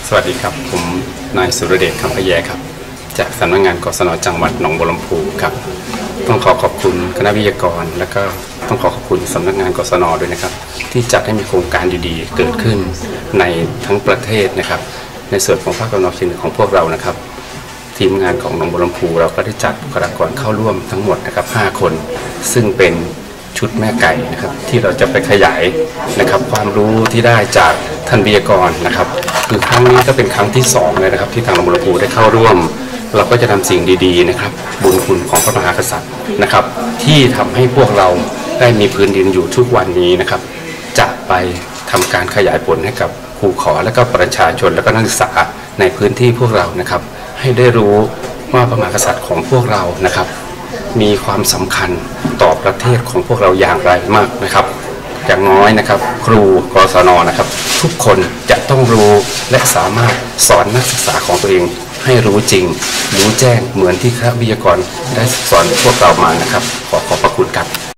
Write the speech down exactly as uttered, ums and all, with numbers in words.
สวัสดีครับผมนายสุรเดชคำพแยครับจากสำนักงานกศนจังหวัดหนองบัวลำพูครับต้องขอขอบคุณคณะวิทยากรและก็ต้องขอขอบคุณสำนักงานกศนด้วยนะครับที่จัดให้มีโครงการดีๆเกิดขึ้นในทั้งประเทศนะครับในส่วนของภาคตะวันออกเฉียงเหนือของพวกเรานะครับทีมงานของหนองบัวลำพูเราก็ได้จัดบุคลากรเข้าร่วมทั้งหมดนะครับห้าคนซึ่งเป็นชุดแม่ไก่นะครับที่เราจะไปขยายนะครับความรู้ที่ได้จากท่านวิทยากรนะครับคือครั้งนี้ก็เป็นครั้งที่สองเลยนะครับที่ทางหนองบัวลำพูได้เข้าร่วมเราก็จะนำสิ่งดีๆนะครับบุญคุณของพระมหากษัตริย์นะครับที่ทำให้พวกเราได้มีพื้นดินอยู่ทุกวันนี้นะครับจะไปทำการขยายผลให้กับครูขอและก็ประชาชนและก็นักศึกษาในพื้นที่พวกเรานะครับให้ได้รู้ว่าพระมหากษัตริย์ของพวกเรานะครับมีความสำคัญต่อประเทศของพวกเราอย่างไรมากนะครับอย่างน้อยนะครับครูกศนนะครับทุกคนจะต้องรู้และสามารถสอนนักศึกษาของตัวเองให้รู้จริงรู้แจ้งเหมือนที่คณะวิทยากรได้สอนพวกเรามานะครับขอขอบพระคุณครับ